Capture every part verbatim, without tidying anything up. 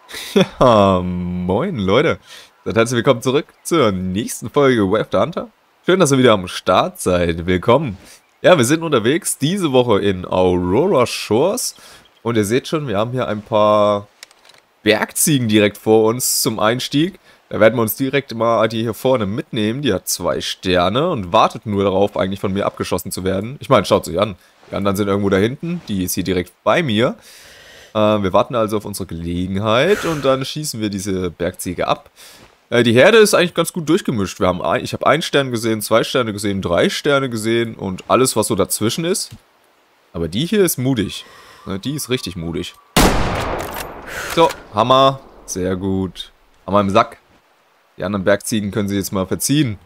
Ja, moin Leute. Seid herzlich willkommen zurück zur nächsten Folge Way of the Hunter. Schön, dass ihr wieder am Start seid. Willkommen. Ja, wir sind unterwegs diese Woche in Aurora Shores. Und ihr seht schon, wir haben hier ein paar Bergziegen direkt vor uns zum Einstieg. Da werden wir uns direkt mal die hier vorne mitnehmen. Die hat zwei Sterne und wartet nur darauf, eigentlich von mir abgeschossen zu werden. Ich meine, schaut sich an. Die anderen sind irgendwo da hinten. Die ist hier direkt bei mir. Wir warten also auf unsere Gelegenheit und dann schießen wir diese Bergziege ab. Äh, die Herde ist eigentlich ganz gut durchgemischt. Wir haben ein, ich habe einen Stern gesehen, zwei Sterne gesehen, drei Sterne gesehen und alles, was so dazwischen ist. Aber die hier ist mutig. Die ist richtig mutig. So, Hammer. Sehr gut. Hammer im Sack. Die anderen Bergziegen können sie jetzt mal verziehen.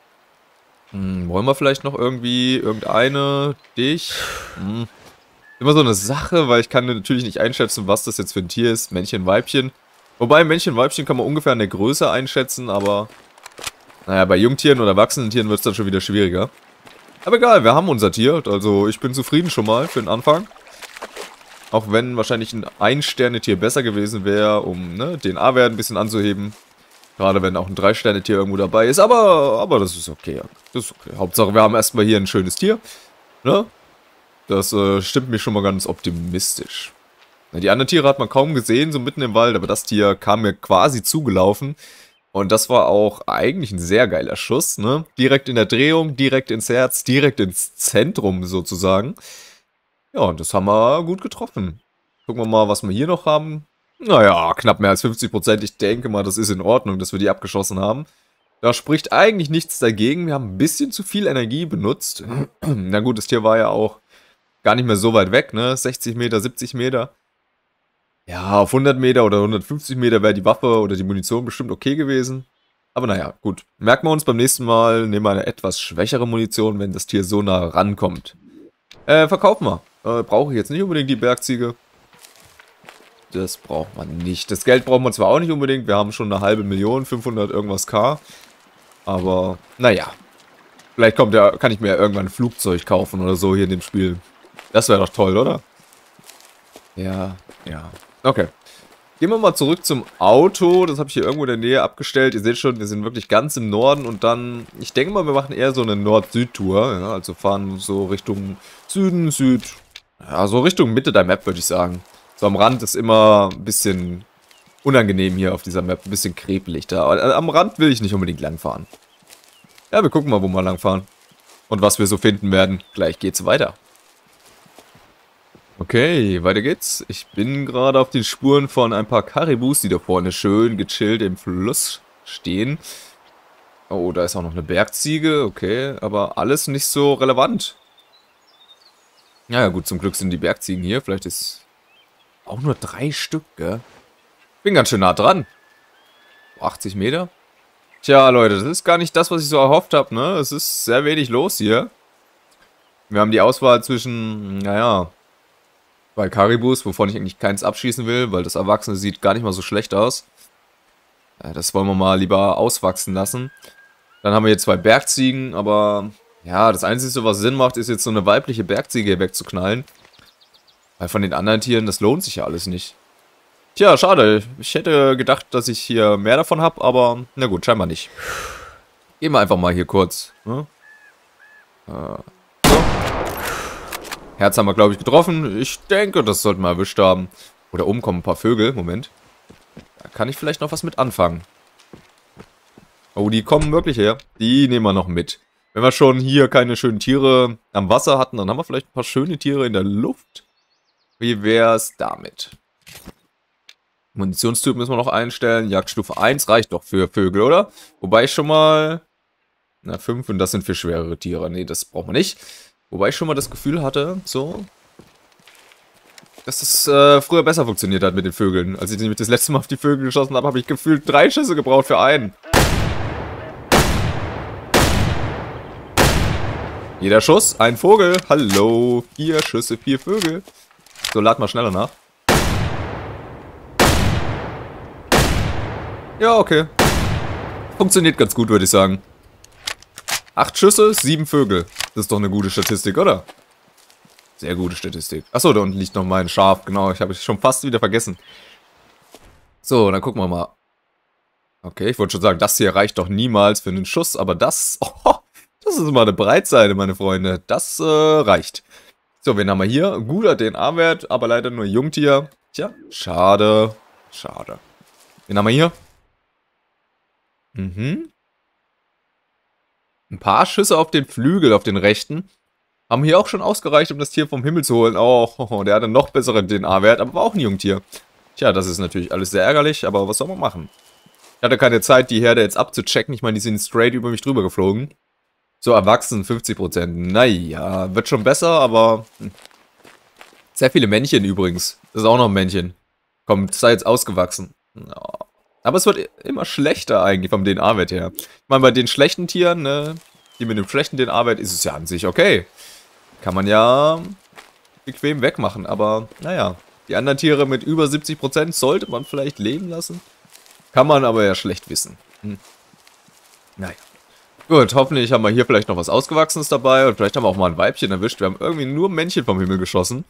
Hm, wollen wir vielleicht noch irgendwie irgendeine? Dich? Hm. Immer so eine Sache, weil ich kann natürlich nicht einschätzen, was das jetzt für ein Tier ist. Männchen, Weibchen. Wobei, Männchen, Weibchen kann man ungefähr in der Größe einschätzen, aber... Naja, bei Jungtieren oder erwachsenen Tieren wird es dann schon wieder schwieriger. Aber egal, wir haben unser Tier. Also ich bin zufrieden schon mal für den Anfang. Auch wenn wahrscheinlich ein Ein-Sterne-Tier besser gewesen wäre, um ne, den A-Wert ein bisschen anzuheben. Gerade wenn auch ein Drei-Sterne-Tier irgendwo dabei ist. Aber, aber das ist okay. Das ist okay. Hauptsache, wir haben erstmal hier ein schönes Tier. Ne? Das äh, stimmt mich schon mal ganz optimistisch. Ja, die anderen Tiere hat man kaum gesehen, so mitten im Wald, aber das Tier kam mir quasi zugelaufen. Und das war auch eigentlich ein sehr geiler Schuss, ne? Direkt in der Drehung, direkt ins Herz, direkt ins Zentrum sozusagen. Ja, und das haben wir gut getroffen. Gucken wir mal, was wir hier noch haben. Naja, knapp mehr als fünfzig Prozent. Ich denke mal, das ist in Ordnung, dass wir die abgeschossen haben. Da spricht eigentlich nichts dagegen. Wir haben ein bisschen zu viel Energie benutzt. Na gut, das Tier war ja auch gar nicht mehr so weit weg, ne? sechzig Meter, siebzig Meter. Ja, auf hundert Meter oder hundertfünfzig Meter wäre die Waffe oder die Munition bestimmt okay gewesen. Aber naja, gut. Merken wir uns beim nächsten Mal, nehmen wir eine etwas schwächere Munition, wenn das Tier so nah rankommt. Äh, verkaufen wir. Äh, brauche ich jetzt nicht unbedingt die Bergziege. Das braucht man nicht. Das Geld brauchen wir zwar auch nicht unbedingt. Wir haben schon eine halbe Million, fünfhundert irgendwas K. Aber, naja. Vielleicht kommt ja, kann ich mir ja irgendwann ein Flugzeug kaufen oder so hier in dem Spiel. Das wäre doch toll, oder? Ja, ja. Okay. Gehen wir mal zurück zum Auto. Das habe ich hier irgendwo in der Nähe abgestellt. Ihr seht schon, wir sind wirklich ganz im Norden. Und dann, ich denke mal, wir machen eher so eine Nord-Süd-Tour. Ja, also fahren so Richtung Süden, Süd. Ja, so Richtung Mitte der Map, würde ich sagen. So am Rand ist immer ein bisschen unangenehm hier auf dieser Map. Ein bisschen krebelig da. Aber am Rand will ich nicht unbedingt langfahren. Ja, wir gucken mal, wo wir langfahren. Und was wir so finden werden. Gleich geht's weiter. Okay, weiter geht's. Ich bin gerade auf den Spuren von ein paar Karibus, die da vorne schön gechillt im Fluss stehen. Oh, da ist auch noch eine Bergziege. Okay, aber alles nicht so relevant. Ja, gut, zum Glück sind die Bergziegen hier. Vielleicht ist auch nur drei Stück, gell? Bin ganz schön nah dran. achtzig Meter. Tja, Leute, das ist gar nicht das, was ich so erhofft habe, ne? Es ist sehr wenig los hier. Wir haben die Auswahl zwischen, naja... Bei Karibus, wovon ich eigentlich keins abschießen will, weil das Erwachsene sieht gar nicht mal so schlecht aus. Das wollen wir mal lieber auswachsen lassen. Dann haben wir hier zwei Bergziegen, aber ja, das Einzige, was Sinn macht, ist jetzt so eine weibliche Bergziege hier wegzuknallen. Weil von den anderen Tieren, das lohnt sich ja alles nicht. Tja, schade. Ich hätte gedacht, dass ich hier mehr davon habe, aber na gut, scheinbar nicht. Gehen wir einfach mal hier kurz. Ne? Äh... Herz haben wir, glaube ich, getroffen. Ich denke, das sollten wir erwischt haben. Oder oben kommen ein paar Vögel. Moment. Da kann ich vielleicht noch was mit anfangen. Oh, die kommen wirklich her. Die nehmen wir noch mit. Wenn wir schon hier keine schönen Tiere am Wasser hatten, dann haben wir vielleicht ein paar schöne Tiere in der Luft. Wie wäre es damit? Munitionstyp müssen wir noch einstellen. Jagdstufe eins reicht doch für Vögel, oder? Wobei ich schon mal... Na, fünf und das sind für schwerere Tiere. Nee, das brauchen wir nicht. Wobei ich schon mal das Gefühl hatte, so, dass das äh, früher besser funktioniert hat mit den Vögeln. Als ich nämlich das letzte Mal auf die Vögel geschossen habe, habe ich gefühlt drei Schüsse gebraucht für einen. Jeder Schuss, ein Vogel. Hallo, vier Schüsse, vier Vögel. So, lad mal schneller nach. Ja, okay. Funktioniert ganz gut, würde ich sagen. Acht Schüsse, sieben Vögel. Das ist doch eine gute Statistik, oder? Sehr gute Statistik. Achso, da unten liegt noch mein Schaf. Genau, ich habe es schon fast wieder vergessen. So, dann gucken wir mal. Okay, ich wollte schon sagen, das hier reicht doch niemals für einen Schuss, aber das... Oh, das ist mal eine Breitseite, meine Freunde. Das äh, reicht. So, wen haben wir hier? Guter D N A-Wert, aber leider nur Jungtier. Tja, schade. Schade. Wen haben wir hier? Mhm. Ein paar Schüsse auf den Flügel, auf den rechten. Haben hier auch schon ausgereicht, um das Tier vom Himmel zu holen. Oh, der hat einen noch besseren D N A-Wert, aber war auch ein Jungtier. Tja, das ist natürlich alles sehr ärgerlich, aber was soll man machen? Ich hatte keine Zeit, die Herde jetzt abzuchecken. Ich meine, die sind straight über mich drüber geflogen. So, erwachsen, fünfzig Prozent. Naja, wird schon besser, aber... Hm. Sehr viele Männchen übrigens. Das ist auch noch ein Männchen. Kommt, sei jetzt ausgewachsen. Ja. Aber es wird immer schlechter eigentlich vom D N A-Wert her. Ich meine, bei den schlechten Tieren, ne, die mit dem schlechten D N A-Wert, ist es ja an sich okay. Kann man ja bequem wegmachen, aber naja. Die anderen Tiere mit über siebzig Prozent sollte man vielleicht leben lassen. Kann man aber ja schlecht wissen. Hm. Naja. Gut, hoffentlich haben wir hier vielleicht noch was Ausgewachsenes dabei und vielleicht haben wir auch mal ein Weibchen erwischt. Wir haben irgendwie nur Männchen vom Himmel geschossen.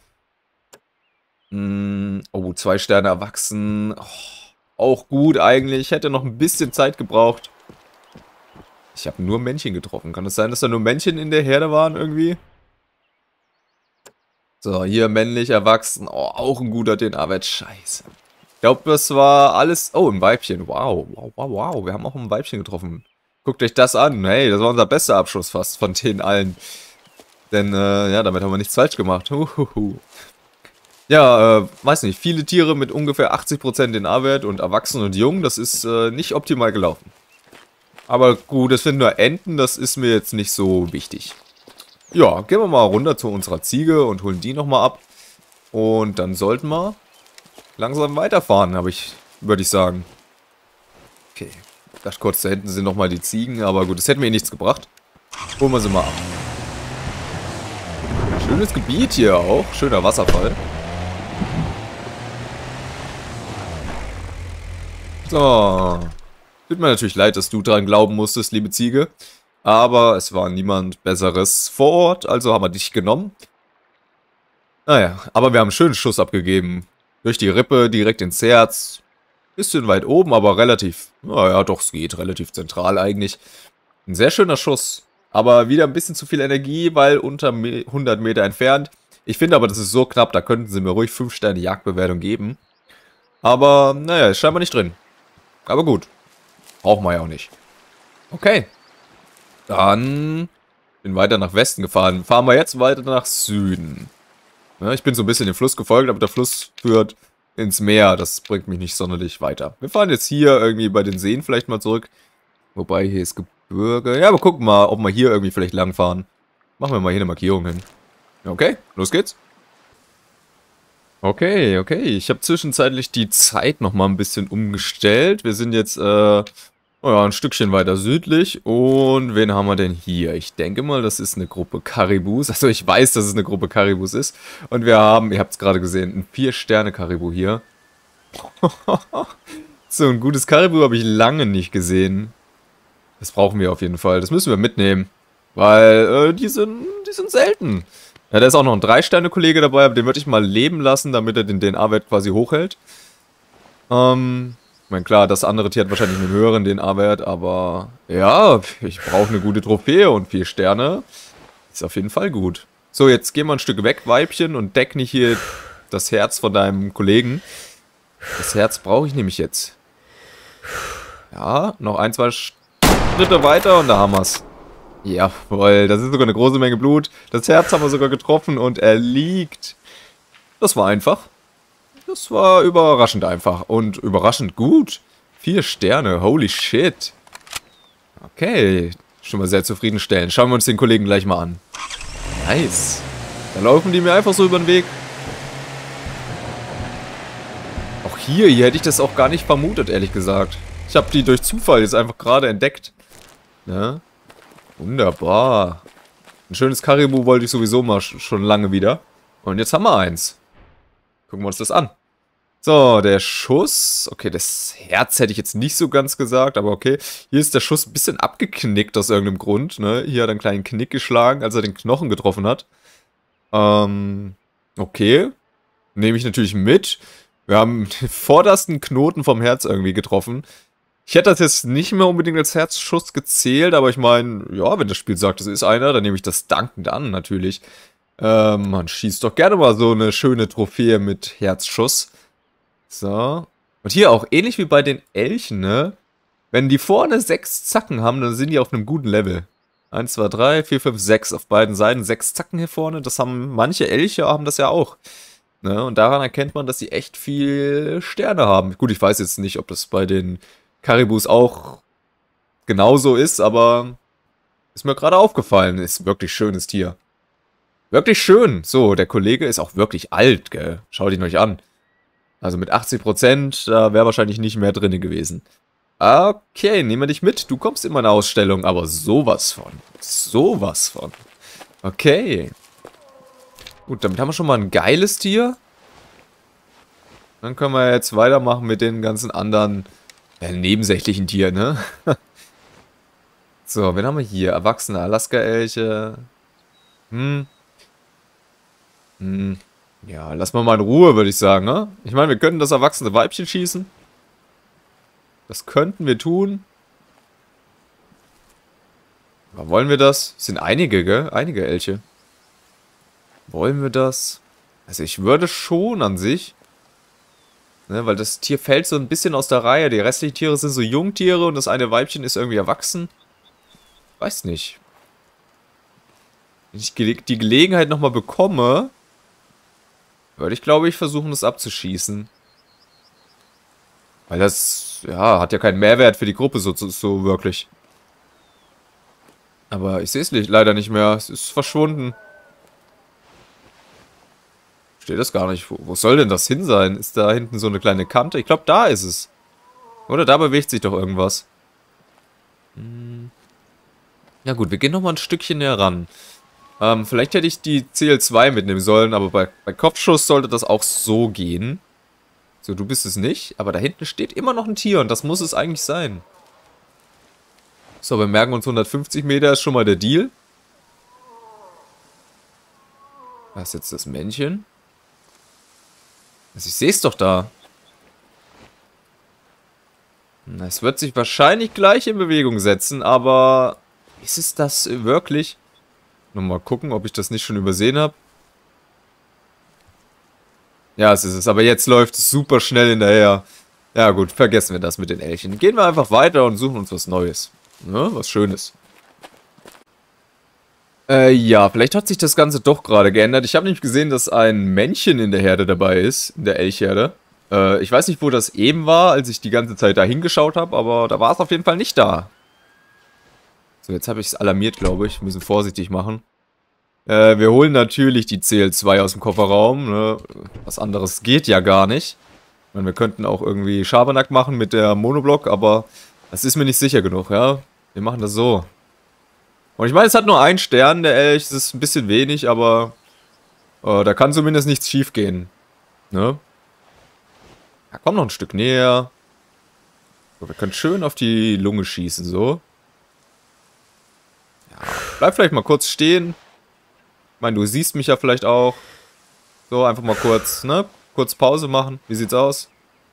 Hm. Oh, zwei Sterne erwachsen. Oh. Auch gut eigentlich. Ich hätte noch ein bisschen Zeit gebraucht. Ich habe nur Männchen getroffen. Kann es sein, dass da nur Männchen in der Herde waren irgendwie? So, hier männlich erwachsen. Oh, auch ein guter D N A-Wert. Scheiße. Ich glaube, das war alles... Oh, ein Weibchen. Wow, wow, wow, wow. Wir haben auch ein Weibchen getroffen. Guckt euch das an. Hey, das war unser bester Abschluss fast von den allen. Denn, äh, ja, damit haben wir nichts falsch gemacht. Huhuhu. Ja, äh, weiß nicht, viele Tiere mit ungefähr achtzig Prozent D N A-Wert und erwachsen und jung, das ist äh, nicht optimal gelaufen. Aber gut, das sind nur Enten, das ist mir jetzt nicht so wichtig. Ja, gehen wir mal runter zu unserer Ziege und holen die nochmal ab. Und dann sollten wir langsam weiterfahren, habe ich, würde ich sagen. Okay, ich dachte kurz, da hinten sind nochmal die Ziegen, aber gut, das hätte mir eh nichts gebracht. Holen wir sie mal ab. Schönes Gebiet hier auch, schöner Wasserfall. So. Tut mir natürlich leid, dass du dran glauben musstest, liebe Ziege. Aber es war niemand Besseres vor Ort, also haben wir dich genommen. Naja, aber wir haben einen schönen Schuss abgegeben. Durch die Rippe, direkt ins Herz. Bisschen weit oben, aber relativ... Naja, doch, es geht relativ zentral eigentlich. Ein sehr schöner Schuss. Aber wieder ein bisschen zu viel Energie, weil unter hundert Meter entfernt. Ich finde aber, das ist so knapp, da könnten sie mir ruhig fünf Sterne Jagdbewertung geben. Aber, naja, ist scheinbar nicht drin. Aber gut. Brauchen wir ja auch nicht. Okay. Dann bin weiter nach Westen gefahren. Fahren wir jetzt weiter nach Süden. Ja, ich bin so ein bisschen dem Fluss gefolgt, aber der Fluss führt ins Meer. Das bringt mich nicht sonderlich weiter. Wir fahren jetzt hier irgendwie bei den Seen vielleicht mal zurück. Wobei, hier ist Gebirge. Ja, aber gucken mal, ob wir hier irgendwie vielleicht lang fahren. Machen wir mal hier eine Markierung hin. Okay, los geht's. Okay, okay. Ich habe zwischenzeitlich die Zeit nochmal ein bisschen umgestellt. Wir sind jetzt, äh, oh ja, ein Stückchen weiter südlich. Und wen haben wir denn hier? Ich denke mal, das ist eine Gruppe Karibus. Also ich weiß, dass es eine Gruppe Karibus ist. Und wir haben, ihr habt es gerade gesehen, ein vier Sterne Karibu hier. So ein gutes Karibu habe ich lange nicht gesehen. Das brauchen wir auf jeden Fall. Das müssen wir mitnehmen. Weil, äh, die sind, die sind selten. Ja, da ist auch noch ein drei Sterne Kollege dabei, aber den würde ich mal leben lassen, damit er den D N A-Wert quasi hochhält. Ähm, ich meine, klar, das andere Tier hat wahrscheinlich einen höheren D N A-Wert, aber ja, ich brauche eine gute Trophäe und vier Sterne. Ist auf jeden Fall gut. So, jetzt gehen wir ein Stück weg, Weibchen, und deck nicht hier das Herz von deinem Kollegen. Das Herz brauche ich nämlich jetzt. Ja, noch ein, zwei Schritte weiter und da haben wir es. Jawohl, das ist sogar eine große Menge Blut. Das Herz haben wir sogar getroffen und er liegt. Das war einfach. Das war überraschend einfach und überraschend gut. Vier Sterne, holy shit. Okay, schon mal sehr zufriedenstellend. Schauen wir uns den Kollegen gleich mal an. Nice. Da laufen die mir einfach so über den Weg. Auch hier, hier hätte ich das auch gar nicht vermutet, ehrlich gesagt. Ich habe die durch Zufall jetzt einfach gerade entdeckt. Ja. Wunderbar. Ein schönes Karibu wollte ich sowieso mal schon lange wieder. Und jetzt haben wir eins. Gucken wir uns das an. So, der Schuss. Okay, das Herz hätte ich jetzt nicht so ganz gesagt, aber okay. Hier ist der Schuss ein bisschen abgeknickt aus irgendeinem Grund. Ne? Hier hat er einen kleinen Knick geschlagen, als er den Knochen getroffen hat. Ähm, okay. Nehme ich natürlich mit. Wir haben den vordersten Knoten vom Herz irgendwie getroffen. Ich hätte das jetzt nicht mehr unbedingt als Herzschuss gezählt, aber ich meine, ja, wenn das Spiel sagt, es ist einer, dann nehme ich das dankend an, natürlich. Ähm, man schießt doch gerne mal so eine schöne Trophäe mit Herzschuss. So. Und hier auch ähnlich wie bei den Elchen, ne? Wenn die vorne sechs Zacken haben, dann sind die auf einem guten Level. Eins, zwei, drei, vier, fünf, sechs auf beiden Seiten. Sechs Zacken hier vorne, das haben manche Elche, haben das ja auch. Ne? Und daran erkennt man, dass sie echt viel Sterne haben. Gut, ich weiß jetzt nicht, ob das bei den Karibus auch genauso ist, aber ist mir gerade aufgefallen. Ist wirklich schönes Tier. Wirklich schön. So, der Kollege ist auch wirklich alt, gell? Schaut ihn euch an. Also mit achtzig Prozent, da wäre wahrscheinlich nicht mehr drin gewesen. Okay, nehmen wir dich mit. Du kommst in meine Ausstellung, aber sowas von. Sowas von. Okay. Gut, damit haben wir schon mal ein geiles Tier. Dann können wir jetzt weitermachen mit den ganzen anderen ja, nebensächlichen Tieren, ne? So, wen haben wir hier? Erwachsene Alaska-Elche. Hm. Hm. Ja, lass mal mal in Ruhe, würde ich sagen, ne? Ich meine, wir könnten das erwachsene Weibchen schießen. Das könnten wir tun. Aber wollen wir das? Es sind einige, gell? Einige Elche. Wollen wir das? Also ich würde schon an sich. Ne, weil das Tier fällt so ein bisschen aus der Reihe. Die restlichen Tiere sind so Jungtiere und das eine Weibchen ist irgendwie erwachsen. Weiß nicht. Wenn ich die Gelegenheit nochmal bekomme, würde ich, glaube ich, versuchen, das abzuschießen. Weil das, ja, hat ja keinen Mehrwert für die Gruppe so, so, so wirklich. Aber ich sehe es leider nicht mehr. Es ist verschwunden. Steht das gar nicht. Wo, wo soll denn das hin sein? Ist da hinten so eine kleine Kante? Ich glaube, da ist es. Oder da bewegt sich doch irgendwas. Hm. Ja gut, wir gehen nochmal ein Stückchen näher ran. Ähm, vielleicht hätte ich die C L zwei mitnehmen sollen, aber bei, bei Kopfschuss sollte das auch so gehen. So, du bist es nicht, aber da hinten steht immer noch ein Tier und das muss es eigentlich sein. So, wir merken uns hundertfünfzig Meter ist schon mal der Deal. Was ist jetzt das Männchen? Also ich sehe es doch da. Es wird sich wahrscheinlich gleich in Bewegung setzen, aber ist es das wirklich? Nochmal gucken, ob ich das nicht schon übersehen habe. Ja, es ist es. Aber jetzt läuft es super schnell hinterher. Ja gut, vergessen wir das mit den Elchen. Gehen wir einfach weiter und suchen uns was Neues. Ne? Was Schönes. Äh, ja, vielleicht hat sich das Ganze doch gerade geändert. Ich habe nämlich gesehen, dass ein Männchen in der Herde dabei ist. In der Elchherde. Äh, ich weiß nicht, wo das eben war, als ich die ganze Zeit da hingeschaut habe, aber da war es auf jeden Fall nicht da. So, jetzt habe ich es alarmiert, glaube ich. Wir müssen vorsichtig machen. Äh, wir holen natürlich die C L zwei aus dem Kofferraum. Ne? Was anderes geht ja gar nicht. Ich meine, wir könnten auch irgendwie Schabernack machen mit der Monoblock, aber das ist mir nicht sicher genug, ja. Wir machen das so. Und ich meine, es hat nur einen Stern, der Elch. Das ist ein bisschen wenig, aber äh, da kann zumindest nichts schief gehen. Ne? Ja, komm noch ein Stück näher. So, wir können schön auf die Lunge schießen, so. Ja, bleib vielleicht mal kurz stehen. Ich meine, du siehst mich ja vielleicht auch. So, einfach mal kurz, ne? Kurz Pause machen. Wie sieht's aus?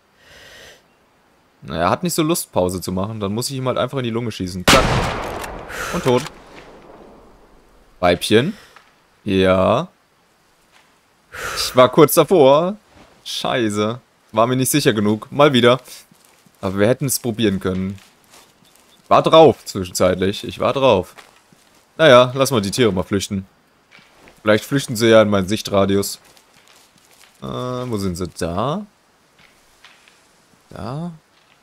Naja, er hat nicht so Lust, Pause zu machen. Dann muss ich ihm halt einfach in die Lunge schießen. Zack. Und tot. Weibchen. Ja. Ich war kurz davor. Scheiße. War mir nicht sicher genug. Mal wieder. Aber wir hätten es probieren können. War drauf, zwischenzeitlich. Ich war drauf. Naja, lass mal die Tiere mal flüchten. Vielleicht flüchten sie ja in meinen Sichtradius. Äh, wo sind sie? Da? Da?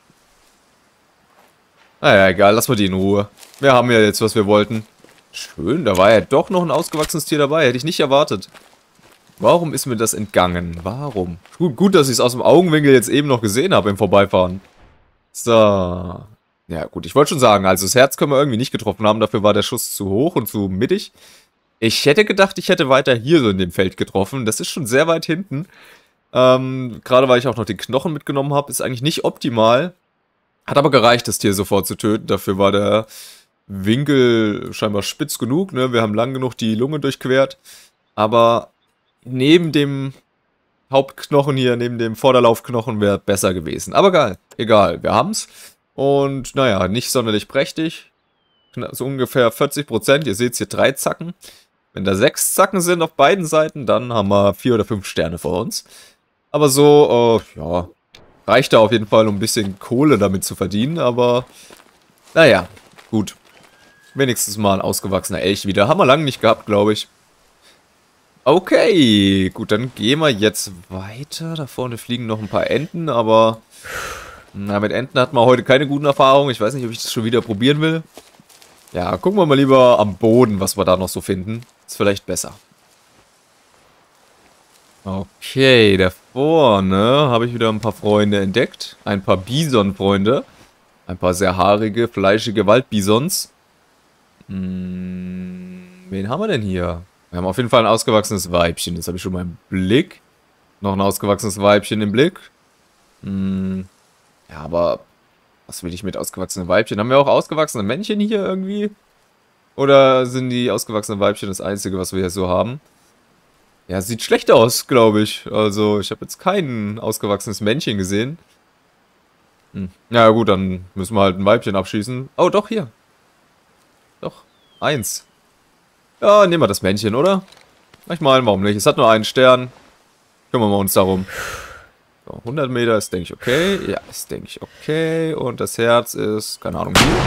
Naja, egal, lass mal die in Ruhe. Wir haben ja jetzt, was wir wollten. Schön, da war ja doch noch ein ausgewachsenes Tier dabei. Hätte ich nicht erwartet. Warum ist mir das entgangen? Warum? Gut, gut, dass ich es aus dem Augenwinkel jetzt eben noch gesehen habe im Vorbeifahren. So. Ja, gut, ich wollte schon sagen, also das Herz können wir irgendwie nicht getroffen haben. Dafür war der Schuss zu hoch und zu mittig. Ich hätte gedacht, ich hätte weiter hier so in dem Feld getroffen. Das ist schon sehr weit hinten. Ähm, gerade weil ich auch noch den Knochen mitgenommen habe, ist eigentlich nicht optimal. Hat aber gereicht, das Tier sofort zu töten. Dafür war der Winkel scheinbar spitz genug. Ne? Wir haben lang genug die Lunge durchquert. Aber neben dem Hauptknochen hier neben dem Vorderlaufknochen wäre besser gewesen. Aber geil, egal, wir haben's. Und naja, nicht sonderlich prächtig. So ungefähr vierzig Prozent. Ihr seht hier drei Zacken. Wenn da sechs Zacken sind auf beiden Seiten, dann haben wir vier oder fünf Sterne vor uns. Aber so, äh, ja, reicht da auf jeden Fall, um ein bisschen Kohle damit zu verdienen. Aber naja, gut. Wenigstens mal ein ausgewachsener Elch wieder. Haben wir lange nicht gehabt, glaube ich. Okay, gut, dann gehen wir jetzt weiter. Da vorne fliegen noch ein paar Enten, aber na, mit Enten hat man heute keine guten Erfahrungen. Ich weiß nicht, ob ich das schon wieder probieren will. Ja, gucken wir mal lieber am Boden, was wir da noch so finden. Ist vielleicht besser. Okay, da vorne habe ich wieder ein paar Freunde entdeckt. Ein paar Bison-Freunde. Ein paar sehr haarige, fleischige Waldbisons. Hm, wen haben wir denn hier? Wir haben auf jeden Fall ein ausgewachsenes Weibchen. Das habe ich schon mal im Blick. Noch ein ausgewachsenes Weibchen im Blick. Hm. Ja, aber was will ich mit ausgewachsenen Weibchen? Haben wir auch ausgewachsene Männchen hier irgendwie? Oder sind die ausgewachsenen Weibchen das Einzige, was wir hier so haben? Ja, sieht schlecht aus, glaube ich. Also, ich habe jetzt kein ausgewachsenes Männchen gesehen. Hm. Ja gut, dann müssen wir halt ein Weibchen abschießen. Oh, doch, hier. Doch, eins. Ja, nehmen wir das Männchen, oder? Ich meine, warum nicht? Es hat nur einen Stern. Kümmern wir uns darum. So, hundert Meter ist, denke ich, okay. Ja, ist, denke ich, okay. Und das Herz ist, keine Ahnung, hier.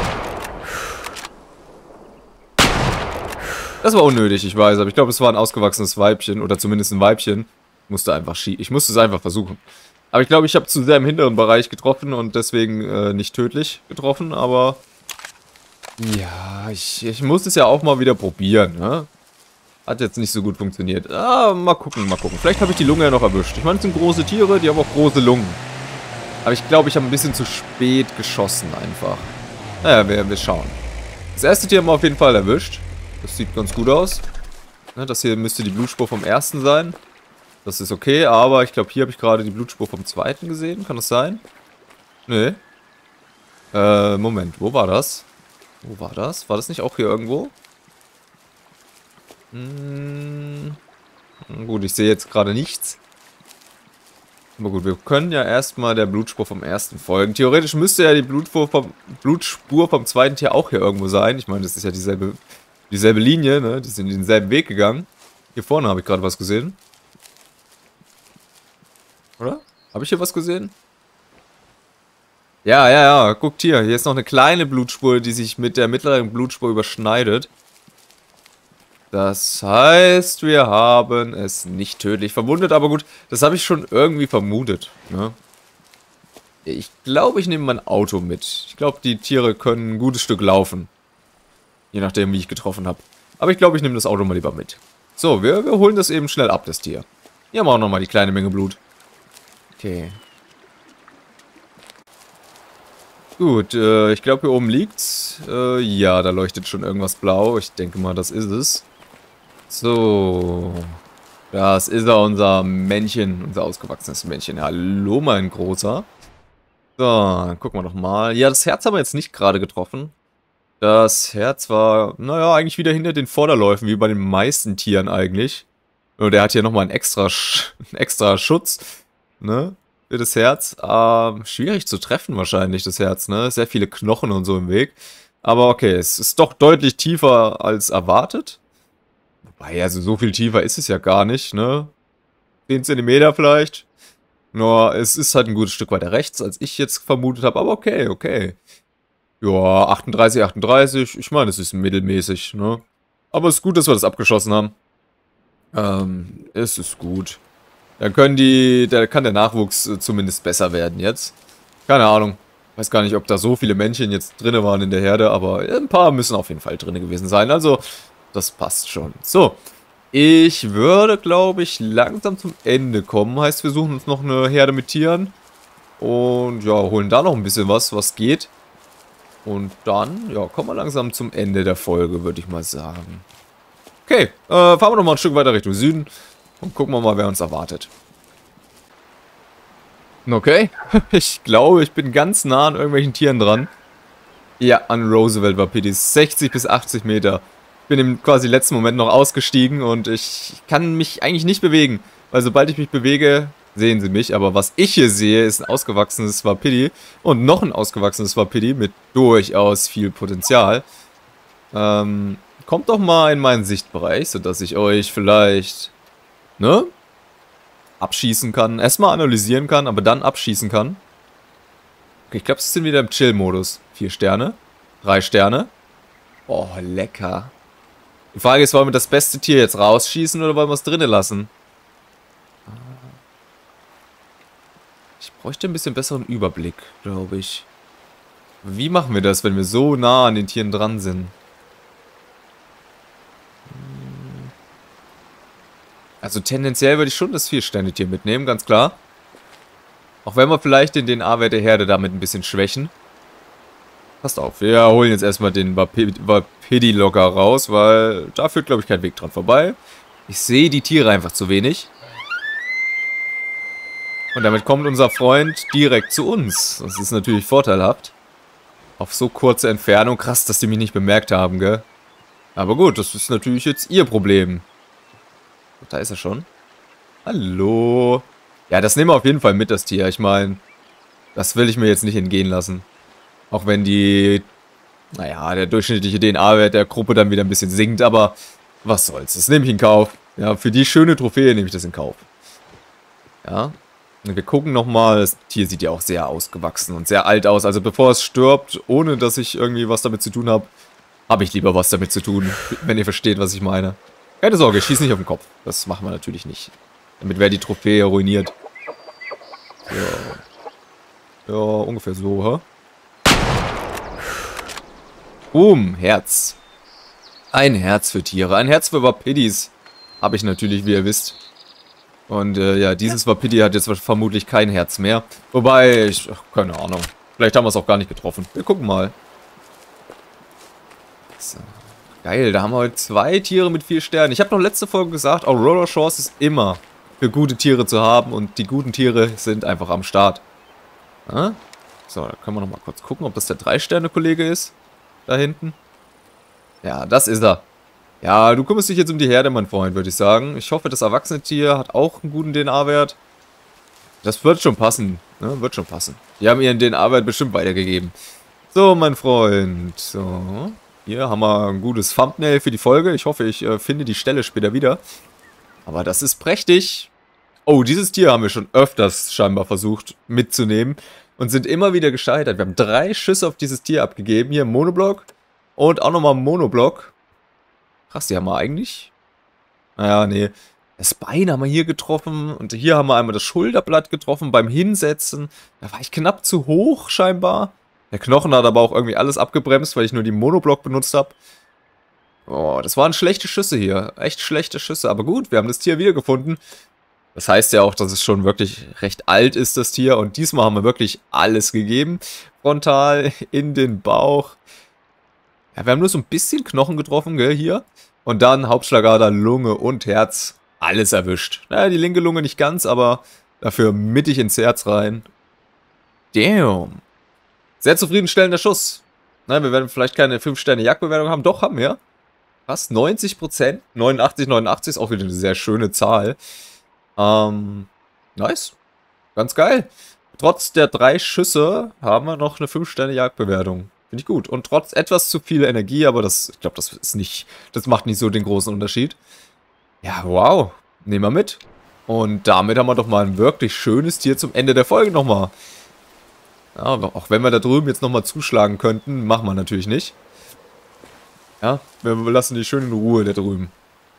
Das war unnötig, ich weiß. Aber ich glaube, es war ein ausgewachsenes Weibchen. Oder zumindest ein Weibchen. Ich musste einfach schießen. Ich musste es einfach versuchen. Aber ich glaube, ich habe zu sehr im hinteren Bereich getroffen. Und deswegen äh, nicht tödlich getroffen. Aber ja, ich, ich muss es ja auch mal wieder probieren, ne? Hat jetzt nicht so gut funktioniert. Ah, mal gucken, mal gucken. Vielleicht habe ich die Lunge ja noch erwischt. Ich meine, es sind große Tiere, die haben auch große Lungen. Aber ich glaube, ich habe ein bisschen zu spät geschossen einfach. Naja, wir, wir schauen. Das erste Tier haben wir auf jeden Fall erwischt. Das sieht ganz gut aus. Ne, das hier müsste die Blutspur vom ersten sein. Das ist okay, aber ich glaube, hier habe ich gerade die Blutspur vom zweiten gesehen. Kann das sein? Nee. Äh, Moment, wo war das? Wo war das? War das nicht auch hier irgendwo? Hm. Gut, ich sehe jetzt gerade nichts. Aber gut, wir können ja erstmal der Blutspur vom ersten folgen. Theoretisch müsste ja die Blutspur vom, Blutspur vom zweiten Tier auch hier irgendwo sein. Ich meine, das ist ja dieselbe, dieselbe Linie, ne? Die sind denselben Weg gegangen. Hier vorne habe ich gerade was gesehen. Oder? Habe ich hier was gesehen? Ja, ja, ja. Guckt hier. Hier ist noch eine kleine Blutspur, die sich mit der mittleren Blutspur überschneidet. Das heißt, wir haben es nicht tödlich verwundet, aber gut, das habe ich schon irgendwie vermutet. Ne? Ich glaube, ich nehme mein Auto mit. Ich glaube, die Tiere können ein gutes Stück laufen. Je nachdem, wie ich getroffen habe. Aber ich glaube, ich nehme das Auto mal lieber mit. So, wir, wir holen das eben schnell ab, das Tier. Hier haben wir auch nochmal die kleine Menge Blut. Okay. Gut, äh, ich glaube, hier oben liegt's. Äh, ja, da leuchtet schon irgendwas blau. Ich denke mal, das ist es. So. Das ist er, unser Männchen. Unser ausgewachsenes Männchen. Hallo, mein Großer. So, dann gucken wir doch mal. Ja, das Herz haben wir jetzt nicht gerade getroffen. Das Herz war, naja, eigentlich wieder hinter den Vorderläufen, wie bei den meisten Tieren eigentlich. Und der hat hier nochmal einen extra, Sch einen extra Schutz, ne, für das Herz. Ähm, schwierig zu treffen wahrscheinlich, das Herz, ne. Sehr viele Knochen und so im Weg. Aber okay, es ist doch deutlich tiefer als erwartet. Wobei, also so viel tiefer ist es ja gar nicht, ne. zehn Zentimeter vielleicht. Nur, es ist halt ein gutes Stück weiter rechts, als ich jetzt vermutet habe. Aber okay, okay. Ja, achtunddreißig, achtunddreißig. Ich meine, es ist mittelmäßig, ne. Aber es ist gut, dass wir das abgeschossen haben. Ähm, es ist gut. Dann können die, da kann der Nachwuchs äh, zumindest besser werden jetzt. Keine Ahnung. Weiß gar nicht, ob da so viele Männchen jetzt drin waren in der Herde, aber ein paar müssen auf jeden Fall drin gewesen sein. Also, das passt schon. So. Ich würde, glaube ich, langsam zum Ende kommen. Heißt, wir suchen uns noch eine Herde mit Tieren. Und ja, holen da noch ein bisschen was, was geht. Und dann, ja, kommen wir langsam zum Ende der Folge, würde ich mal sagen. Okay, äh, fahren wir noch mal ein Stück weiter Richtung Süden. Und gucken wir mal, wer uns erwartet. Okay, ich glaube, ich bin ganz nah an irgendwelchen Tieren dran. Ja, an Roosevelt Wapitis. sechzig bis achtzig Meter. Bin im quasi letzten Moment noch ausgestiegen und ich kann mich eigentlich nicht bewegen. Weil sobald ich mich bewege, sehen sie mich. Aber was ich hier sehe, ist ein ausgewachsenes Wapiti und noch ein ausgewachsenes Wapiti mit durchaus viel Potenzial. Ähm, kommt doch mal in meinen Sichtbereich, sodass ich euch vielleicht, ne, abschießen kann. Erstmal analysieren kann, aber dann abschießen kann. Okay, ich glaube, sie sind wieder im Chill-Modus. Vier Sterne. Drei Sterne. Oh, lecker. Die Frage ist, wollen wir das beste Tier jetzt rausschießen oder wollen wir es drinnen lassen? Ich bräuchte ein bisschen besseren Überblick, glaube ich. Wie machen wir das, wenn wir so nah an den Tieren dran sind? Also tendenziell würde ich schon das Vier-Sterne-Tier mitnehmen, ganz klar. Auch wenn wir vielleicht den D N A-Wert der Herde damit ein bisschen schwächen. Passt auf, wir holen jetzt erstmal den Wapiti-Logger raus, weil da führt, glaube ich, kein Weg dran vorbei. Ich sehe die Tiere einfach zu wenig. Und damit kommt unser Freund direkt zu uns. Das ist natürlich vorteilhaft. Auf so kurze Entfernung. Krass, dass die mich nicht bemerkt haben, gell? Aber gut, das ist natürlich jetzt ihr Problem. Da ist er schon. Hallo. Ja, das nehmen wir auf jeden Fall mit, das Tier. Ich meine, das will ich mir jetzt nicht entgehen lassen. Auch wenn die, naja, der durchschnittliche D N A-Wert der Gruppe dann wieder ein bisschen sinkt. Aber was soll's, das nehme ich in Kauf. Ja, für die schöne Trophäe nehme ich das in Kauf. Ja. Und wir gucken nochmal. Das Tier sieht ja auch sehr ausgewachsen und sehr alt aus. Also bevor es stirbt, ohne dass ich irgendwie was damit zu tun habe, habe ich lieber was damit zu tun. Wenn ihr versteht, was ich meine. Keine Sorge, ich schieße nicht auf den Kopf. Das machen wir natürlich nicht. Damit wäre die Trophäe ruiniert. Ja. Ja, ungefähr so, hä? Boom, Herz. Ein Herz für Tiere. Ein Herz für Wapitis. Habe ich natürlich, wie ihr wisst. Und äh, ja, dieses Wapiti hat jetzt vermutlich kein Herz mehr. Wobei, ich, ach, keine Ahnung. Vielleicht haben wir es auch gar nicht getroffen. Wir gucken mal. So. Geil, da haben wir heute zwei Tiere mit vier Sternen. Ich habe noch letzte Folge gesagt, Aurora Shores ist immer für gute Tiere zu haben. Und die guten Tiere sind einfach am Start. Ja? So, da können wir noch mal kurz gucken, ob das der Drei-Sterne-Kollege ist. Da hinten. Ja, das ist er. Ja, du kümmerst dich jetzt um die Herde, mein Freund, würde ich sagen. Ich hoffe, das erwachsene Tier hat auch einen guten D N A-Wert. Das wird schon passen. Ne? Wird schon passen. Die haben ihren D N A-Wert bestimmt weitergegeben. So, mein Freund. So. Hier haben wir ein gutes Thumbnail für die Folge. Ich hoffe, ich äh, finde die Stelle später wieder. Aber das ist prächtig. Oh, dieses Tier haben wir schon öfters scheinbar versucht mitzunehmen. Und sind immer wieder gescheitert. Wir haben drei Schüsse auf dieses Tier abgegeben. Hier im Monoblock. Und auch nochmal im Monoblock. Krass, die haben wir eigentlich. Naja, nee. Das Bein haben wir hier getroffen. Und hier haben wir einmal das Schulterblatt getroffen beim Hinsetzen. Da war ich knapp zu hoch scheinbar. Der Knochen hat aber auch irgendwie alles abgebremst, weil ich nur die Monoblock benutzt habe. Oh, das waren schlechte Schüsse hier. Echt schlechte Schüsse. Aber gut, wir haben das Tier wiedergefunden. Das heißt ja auch, dass es schon wirklich recht alt ist, das Tier. Und diesmal haben wir wirklich alles gegeben. Frontal, in den Bauch. Ja, wir haben nur so ein bisschen Knochen getroffen, gell, hier. Und dann Hauptschlagader, Lunge und Herz. Alles erwischt. Naja, die linke Lunge nicht ganz, aber dafür mittig ins Herz rein. Damn. Sehr zufriedenstellender Schuss. Na, wir werden vielleicht keine fünf Sterne Jagdbewertung haben. Doch, haben wir. Fast neunzig Prozent. neunundachtzig, neunundachtzig ist auch wieder eine sehr schöne Zahl. Ähm, nice. Ganz geil. Trotz der drei Schüsse haben wir noch eine fünf Sterne Jagdbewertung. Finde ich gut. Und trotz etwas zu viel Energie, aber das, ich glaube, das ist nicht, das macht nicht so den großen Unterschied. Ja, wow. Nehmen wir mit. Und damit haben wir doch mal ein wirklich schönes Tier zum Ende der Folge nochmal. Ja, auch wenn wir da drüben jetzt nochmal zuschlagen könnten, machen wir natürlich nicht. Ja, wir lassen die schön in Ruhe da drüben.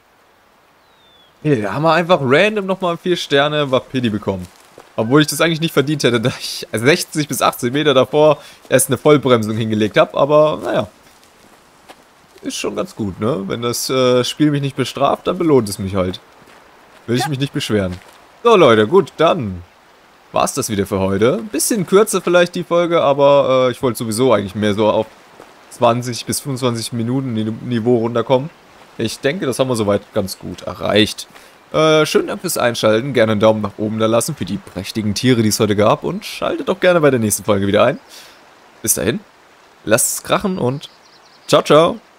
Hier, da haben wir einfach random nochmal vier Sterne Wapiti bekommen. Obwohl ich das eigentlich nicht verdient hätte, da ich sechzig bis achtzig Meter davor erst eine Vollbremsung hingelegt habe. Aber naja, ist schon ganz gut, ne? Wenn das äh, Spiel mich nicht bestraft, dann belohnt es mich halt. Will ich mich nicht beschweren. So Leute, gut, dann war es das wieder für heute. Ein bisschen kürzer vielleicht die Folge, aber äh, ich wollte sowieso eigentlich mehr so auf zwanzig bis fünfundzwanzig Minuten Niveau runterkommen. Ich denke, das haben wir soweit ganz gut erreicht. Äh, schönen Dank fürs Einschalten. Gerne einen Daumen nach oben da lassen für die prächtigen Tiere, die es heute gab. Und schaltet doch gerne bei der nächsten Folge wieder ein. Bis dahin, lasst es krachen und ciao, ciao.